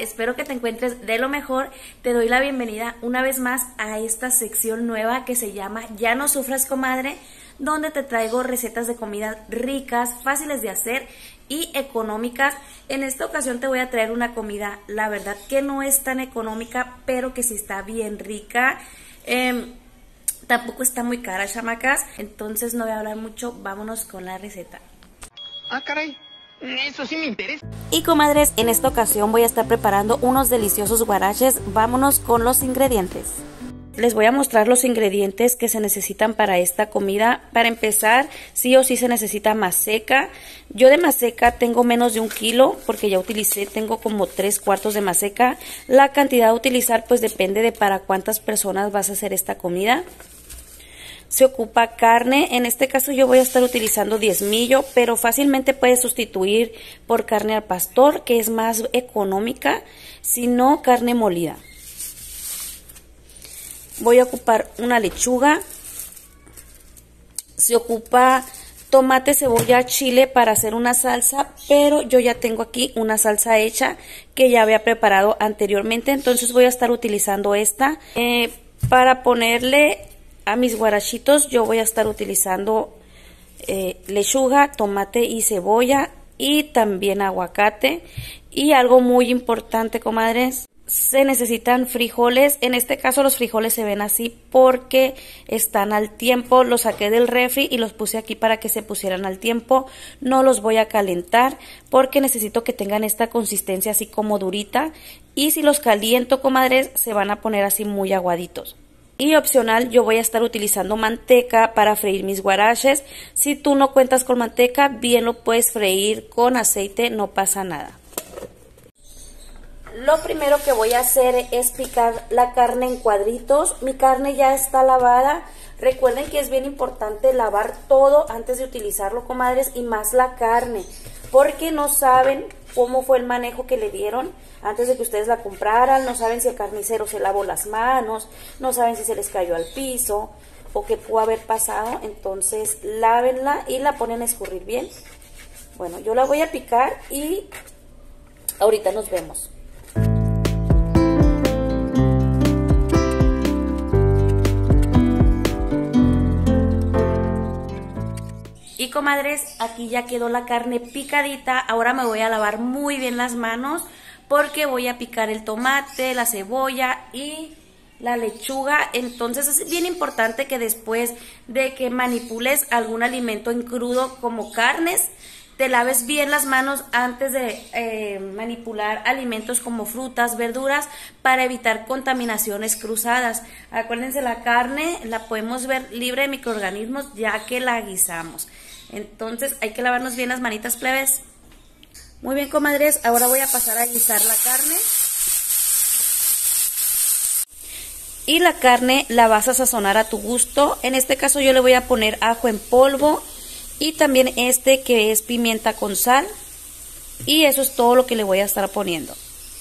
espero que te encuentres de lo mejor. Te doy la bienvenida una vez más a esta sección nueva que se llama Ya no sufras, comadre, donde te traigo recetas de comida ricas, fáciles de hacer y económicas. En esta ocasión te voy a traer una comida, la verdad que no es tan económica, pero que sí está bien rica. Tampoco está muy cara, chamacas, entonces no voy a hablar mucho, vámonos con la receta. Ah, caray, eso sí me interesa. Y comadres, en esta ocasión voy a estar preparando unos deliciosos guaraches. Vámonos con los ingredientes. Les voy a mostrar los ingredientes que se necesitan para esta comida. Para empezar, sí o sí se necesita maseca. Yo de maseca tengo menos de 1 kilo porque ya utilicé, tengo como 3/4 de maseca. La cantidad a utilizar pues depende de para cuántas personas vas a hacer esta comida. Se ocupa carne, en este caso yo voy a estar utilizando diezmillo, pero fácilmente puedes sustituir por carne al pastor, que es más económica, si no carne molida. Voy a ocupar una lechuga, se ocupa tomate, cebolla, chile para hacer una salsa, pero yo ya tengo aquí una salsa hecha que ya había preparado anteriormente, entonces voy a estar utilizando esta. Para ponerle a mis guarachitos yo voy a estar utilizando lechuga, tomate y cebolla y también aguacate. Y algo muy importante, comadres, se necesitan frijoles. En este caso los frijoles se ven así porque están al tiempo. Los saqué del refri y los puse aquí para que se pusieran al tiempo. No los voy a calentar porque necesito que tengan esta consistencia así como durita. Y si los caliento, comadres, se van a poner así muy aguaditos. Y opcional, yo voy a estar utilizando manteca para freír mis guaraches. Si tú no cuentas con manteca, bien lo puedes freír con aceite, no pasa nada. Lo primero que voy a hacer es picar la carne en cuadritos. Mi carne ya está lavada. Recuerden que es bien importante lavar todo antes de utilizarlo, comadres, y más la carne, porque no saben cómo fue el manejo que le dieron antes de que ustedes la compraran, no saben si el carnicero se lavó las manos, no saben si se les cayó al piso o qué pudo haber pasado. Entonces lávenla y la ponen a escurrir bien. Bueno, yo la voy a picar y ahorita nos vemos. Y comadres, aquí ya quedó la carne picadita. Ahora me voy a lavar muy bien las manos porque voy a picar el tomate, la cebolla y la lechuga. Entonces es bien importante que después de que manipules algún alimento en crudo como carnes, te laves bien las manos antes de manipular alimentos como frutas, verduras, para evitar contaminaciones cruzadas. Acuérdense, la carne la podemos ver libre de microorganismos ya que la guisamos. Entonces hay que lavarnos bien las manitas, plebes. Muy bien, comadres, ahora voy a pasar a guisar la carne. Y la carne la vas a sazonar a tu gusto. En este caso yo le voy a poner ajo en polvo y también que es pimienta con sal. Y eso es todo lo que le voy a estar poniendo.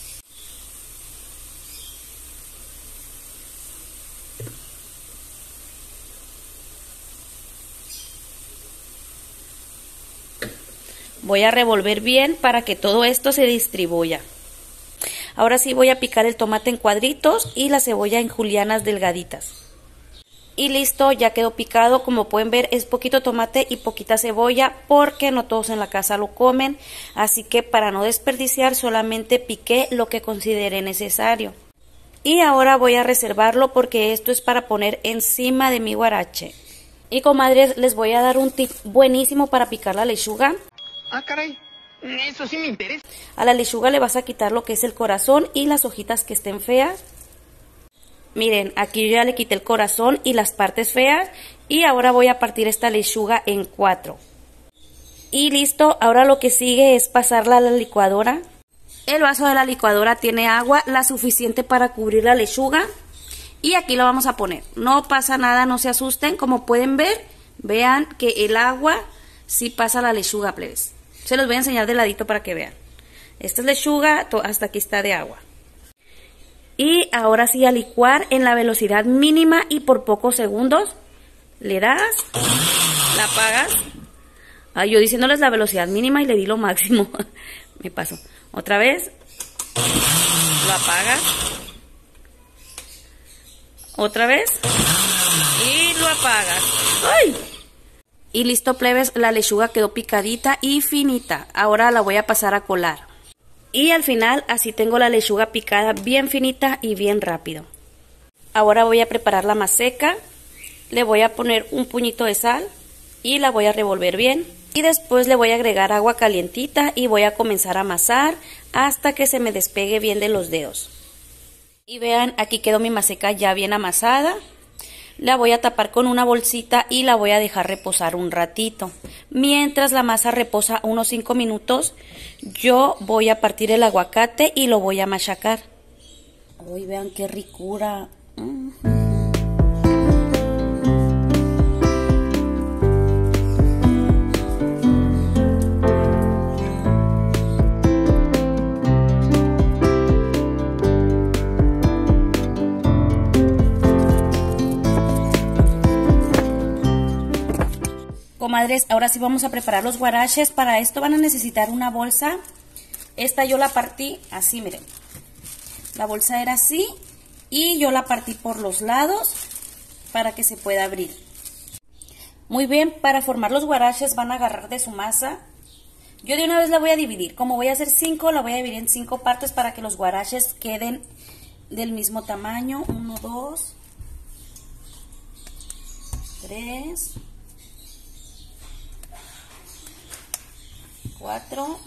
Voy a revolver bien para que todo esto se distribuya. Ahora sí voy a picar el tomate en cuadritos y la cebolla en julianas delgaditas. Y listo, ya quedó picado. Como pueden ver, es poquito tomate y poquita cebolla porque no todos en la casa lo comen. Así que para no desperdiciar solamente piqué lo que considere necesario. Y ahora voy a reservarlo porque esto es para poner encima de mi guarache. Y comadres, les voy a dar un tip buenísimo para picar la lechuga. Ah, caray, eso sí me interesa. A la lechuga le vas a quitar lo que es el corazón y las hojitas que estén feas. Miren, aquí yo ya le quité el corazón y las partes feas. Y ahora voy a partir esta lechuga en 4. Y listo, ahora lo que sigue es pasarla a la licuadora. El vaso de la licuadora tiene agua, la suficiente para cubrir la lechuga. Y aquí lo vamos a poner. No pasa nada, no se asusten. Como pueden ver, vean que el agua sí pasa a la lechuga, plebes. Se los voy a enseñar de ladito para que vean. Esta es lechuga, hasta aquí está de agua. Y ahora sí a licuar en la velocidad mínima y por pocos segundos. Le das, la apagas. Yo diciéndoles la velocidad mínima y le di lo máximo. Me paso. Otra vez. Lo apagas. Otra vez. Y lo apagas. ¡Ay! Y listo, plebes, la lechuga quedó picadita y finita. Ahora la voy a pasar a colar. Y al final así tengo la lechuga picada bien finita y bien rápido. Ahora voy a preparar la maseca. Le voy a poner un puñito de sal y la voy a revolver bien. Y después le voy a agregar agua calientita y voy a comenzar a amasar hasta que se me despegue bien de los dedos. Y vean, aquí quedó mi maseca ya bien amasada. La voy a tapar con una bolsita y la voy a dejar reposar un ratito. Mientras la masa reposa unos 5 minutos, yo voy a partir el aguacate y lo voy a machacar. Uy, vean qué ricura. Comadres, ahora sí vamos a preparar los guaraches. Para esto van a necesitar una bolsa. Esta yo la partí así, miren. La bolsa era así y yo la partí por los lados para que se pueda abrir. Muy bien, para formar los guaraches van a agarrar de su masa. Yo de una vez la voy a dividir. Como voy a hacer 5, la voy a dividir en 5 partes para que los guaraches queden del mismo tamaño. 1, 2, 3... 4,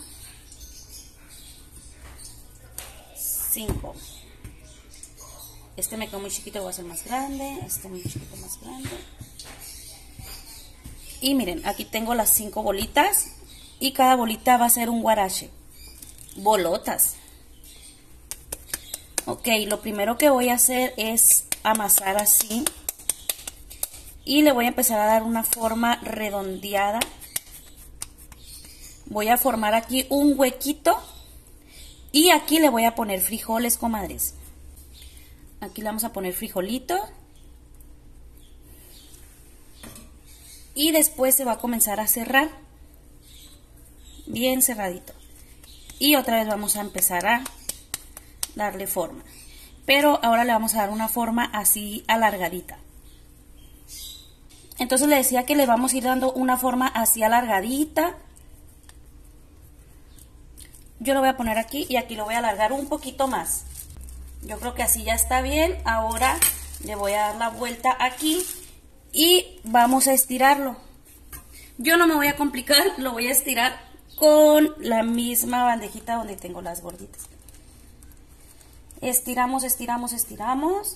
5. Este me quedó muy chiquito, lo voy a hacer más grande. Este muy chiquito, más grande. Y miren, aquí tengo las 5 bolitas. Y cada bolita va a ser un guarache. Bolotas. Ok, lo primero que voy a hacer es amasar así. Y le voy a empezar a dar una forma redondeada. Voy a formar aquí un huequito y aquí le voy a poner frijoles, comadres. Aquí le vamos a poner frijolito. Y después se va a comenzar a cerrar. Bien cerradito. Y otra vez vamos a empezar a darle forma. Pero ahora le vamos a dar una forma así alargadita. Entonces le decía que le vamos a ir dando una forma así alargadita. Yo lo voy a poner aquí y aquí lo voy a alargar un poquito más. Yo creo que así ya está bien. Ahora le voy a dar la vuelta aquí y vamos a estirarlo. Yo no me voy a complicar, lo voy a estirar con la misma bandejita donde tengo las gorditas. Estiramos, estiramos, estiramos.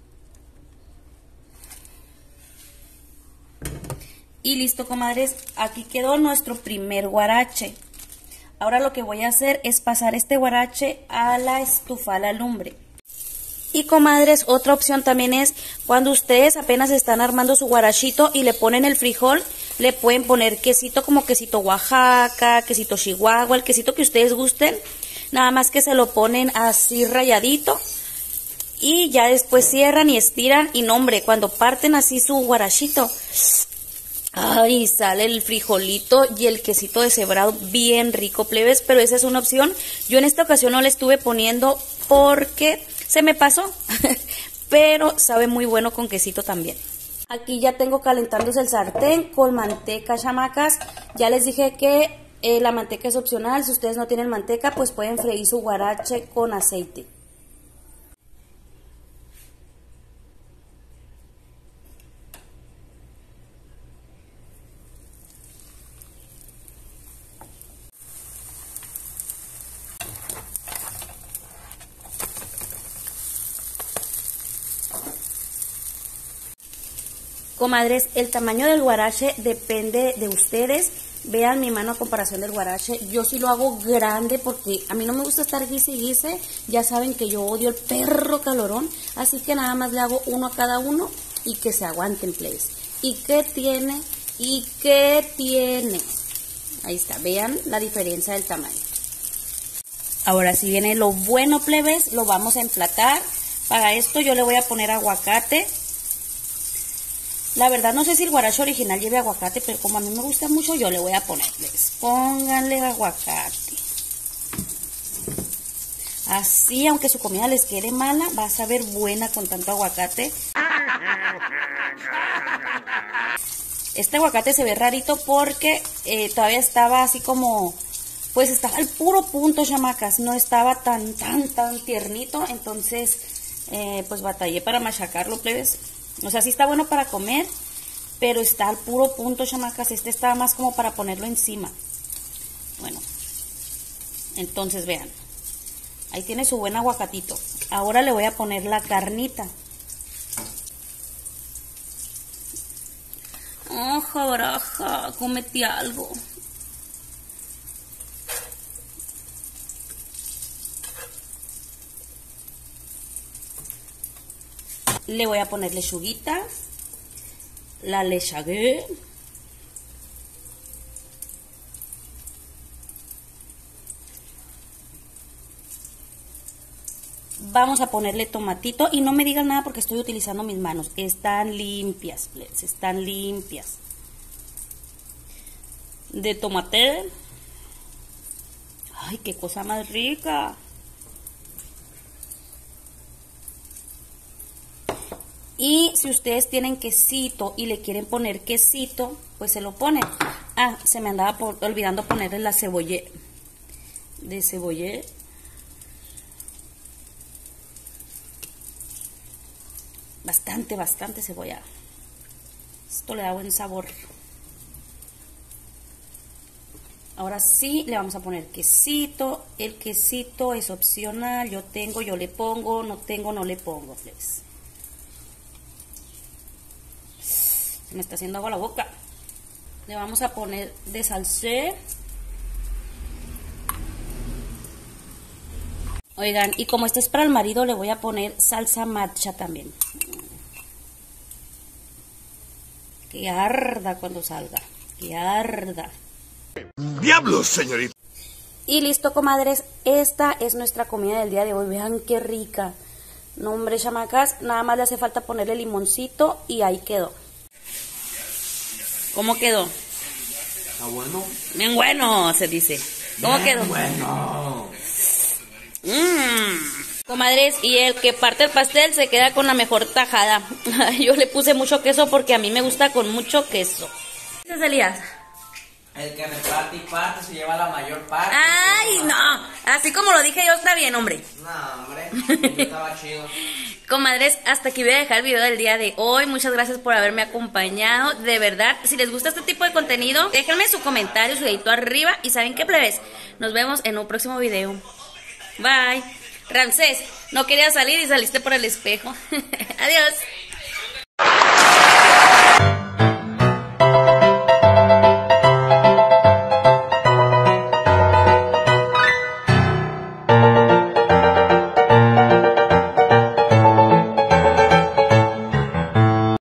Y listo, comadres, aquí quedó nuestro primer guarache. Ahora lo que voy a hacer es pasar este guarache a la estufa, a la lumbre. Y comadres, otra opción también es cuando ustedes apenas están armando su guarachito y le ponen el frijol, le pueden poner quesito como quesito Oaxaca, quesito Chihuahua, el quesito que ustedes gusten. Nada más que se lo ponen así rayadito y ya después cierran y estiran. Y no, hombre, cuando parten así su guarachito, ay, sale el frijolito y el quesito deshebrado bien rico, plebes, pero esa es una opción. Yo en esta ocasión no le estuve poniendo porque se me pasó, pero sabe muy bueno con quesito también. Aquí ya tengo calentándose el sartén con manteca, chamacas. Ya les dije que la manteca es opcional. Si ustedes no tienen manteca, pues pueden freír su guarache con aceite. Comadres, el tamaño del guarache depende de ustedes. Vean mi mano a comparación del guarache. Yo sí lo hago grande porque a mí no me gusta estar guise y guise. Ya saben que yo odio el perro calorón. Así que nada más le hago uno a cada uno y que se aguanten, plebes. ¿Y qué tiene? ¿Y qué tiene? Ahí está, vean la diferencia del tamaño. Ahora si viene lo bueno, plebes, lo vamos a emplatar. Para esto yo le voy a poner aguacate. La verdad no sé si el guarache original lleve aguacate, pero como a mí me gusta mucho, yo le voy a ponerles. Pónganle aguacate. Así, aunque su comida les quede mala, va a saber buena con tanto aguacate. Este aguacate se ve rarito porque todavía estaba así como, pues estaba al puro punto, chamacas. No estaba tan tiernito, entonces pues batallé para machacarlo, plebes. O sea, sí está bueno para comer, pero está al puro punto, chamacas. Este estaba más como para ponerlo encima. Bueno, entonces vean. Ahí tiene su buen aguacatito. Ahora le voy a poner la carnita. Ojo, baraja, cómete algo. Le voy a poner lechuguita. La lechagué. Vamos a ponerle tomatito y no me digan nada porque estoy utilizando mis manos. Están limpias, están limpias. De tomate. Ay, qué cosa más rica. Y si ustedes tienen quesito y le quieren poner quesito, pues se lo ponen. Ah, se me andaba olvidando ponerle la cebollé. De cebollé. Bastante cebolla. Esto le da buen sabor. Ahora sí le vamos a poner quesito. El quesito es opcional. Yo tengo, yo le pongo. No tengo, no le pongo. Se me está haciendo agua la boca. Le vamos a poner de salsé. Oigan, y como este es para el marido, le voy a poner salsa matcha también. Que arda cuando salga. Que arda. ¡Diablos, señorita! Y listo, comadres. Esta es nuestra comida del día de hoy. Vean qué rica. No, hombre, chamacas. Nada más le hace falta ponerle limoncito y ahí quedó. ¿Cómo quedó? Está bueno. Bien bueno, se dice. ¿Cómo Bien quedó? bueno. Comadres, y el que parte el pastel se queda con la mejor tajada. Yo le puse mucho queso porque a mí me gusta con mucho queso. ¿Qué es, Elías? El que reparte y parte se lleva la mayor parte. ¡Ay, no! Así como lo dije yo, está bien, hombre. No, hombre, yo estaba chido. Comadres, hasta aquí voy a dejar el video del día de hoy. Muchas gracias por haberme acompañado. De verdad, si les gusta este tipo de contenido, déjenme su comentario, su dedito arriba. Y ¿saben qué, plebes? Nos vemos en un próximo video. Bye. Ramsés, no quería salir y saliste por el espejo. Adiós.